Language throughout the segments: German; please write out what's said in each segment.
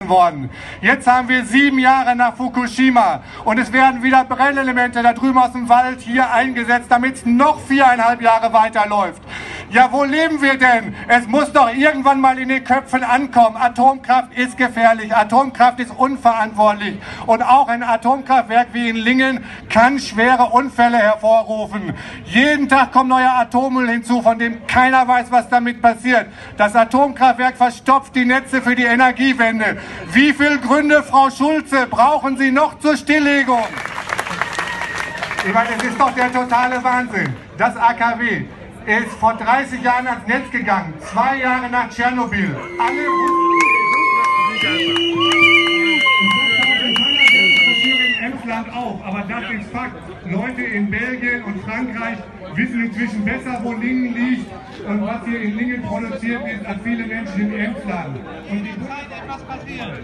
worden. Jetzt haben wir 7 Jahre nach Fukushima und es werden wieder Brennelemente da drüben aus dem Wald hier eingesetzt, damit es noch 4,5 Jahre weiterläuft. Ja, wo leben wir denn? Es muss doch irgendwann mal in den Köpfen ankommen. Atomkraft ist gefährlich, Atomkraft ist unverantwortlich und auch ein Atomkraftwerk wie in Lingen kann schwere Unfälle hervorrufen. Jeden Tag kommt neuer Atommüll hinzu, von dem keiner weiß, was damit passiert. Das Atomkraftwerk verstopft die Netze für die Energiewende. Wie viele Gründe, Frau Schulze, brauchen Sie noch zur Stilllegung? Ich meine, es ist doch der totale Wahnsinn. Das AKW ist vor 30 Jahren ans Netz gegangen, 2 Jahre nach Tschernobyl. Alle in Emsland auch, aber das ist Fakt. Leute in Belgien und Frankreich wissen inzwischen besser, wo Lingen liegt und was hier in Lingen produziert ist, als viele Menschen in Emsland. Und die etwas passiert.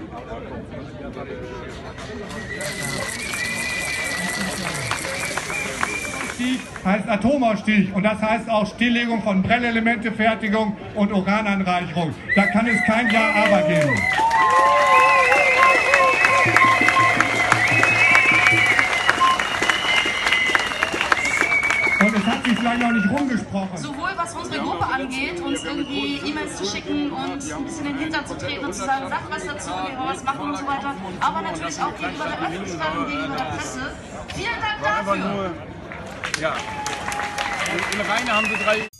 Heißt Atomausstieg und das heißt auch Stilllegung von Brennelementefertigung und Urananreicherung. Da kann es kein Ja, aber geben. Und es hat sich vielleicht noch nicht rumgesprochen. Sowohl was unsere Gruppe angeht, uns irgendwie E-Mails zu schicken und ein bisschen in den Hintern zu treten und zu sagen, sag was dazu, wir wollen was machen und so weiter, aber natürlich auch gegenüber der Öffentlichkeit und gegenüber der Presse. Vielen Dank dafür! Ja, in Rheine haben sie 3